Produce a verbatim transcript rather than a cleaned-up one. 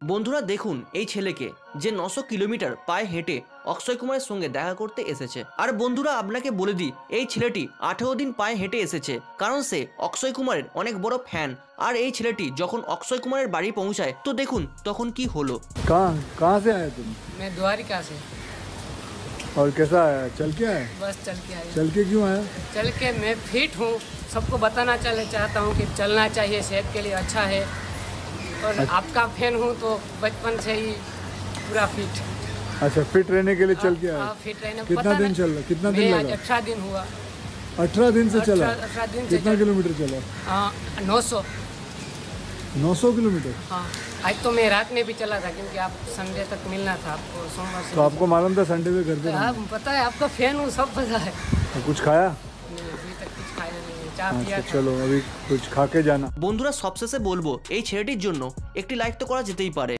বন্ধুরা দেখুন এই ছেলেকে যে নশো কিলোমিটার পায়ে হেঁটে অক্ষয় কুমারের সঙ্গে দেখা করতে এসেছে। আর বন্ধুরা আপনাকে বলে দিই, এই ছেলেটি আঠেরো দিন পায়ে হেঁটে এসেছে, কারণ সে অক্ষয় কুমারের অনেক বড় ফ্যান। আর এই ছেলেটি যখন অক্ষয় কুমারের বাড়ি পৌঁছায় তো দেখুন তখন কি হলো। कहाँ कहाँ से आए तुम? मैं द्वारिका से। और कैसा आया? चल के आया? बस चल के आया। चल के क्यों आया? चल के मैं फिट हूँ, सबको बताना चले चाहता हूँ कि चलना चाहिए, सेहत के लिए अच्छा है। और अच्छा। आपका फैन हूँ तो बचपन से ही पूरा फिट। अच्छा, फिट रहने के लिए चल के आया? हाँ, फिट रहने। कितना पता दिन ना- चल रहा? कितना दिन मैं लगा? आज अठारह दिन हुआ। अठारह दिन से चला? अठारह अठारह दिन से कितना चल- किलोमीटर चला? हाँ, नौ सौ। नौ सौ किलोमीटर। हाँ, आज तो मैं रात में भी चला था क्योंकि आप संडे तक मिलना था आपको, सोमवार से। तो आपको मालूम था संडे पे घर पे रहना? आप पता है, आपका फैन हूँ, सब पता है। तो कुछ खाया? नहीं, अभी तक कुछ खाया नहीं है, चाय पिया अच्छा था। चलो अभी कुछ खा के जाना। বন্ধুরা সবশেষে বলবো, এই ছেলেটির জন্য একটি লাইক তো করা যেতেই পারে।